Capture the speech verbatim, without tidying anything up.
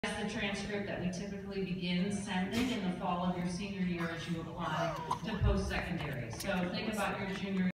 the transcript that we typically begin sending in the fall of your senior year as you apply to post-secondary. So think about your junior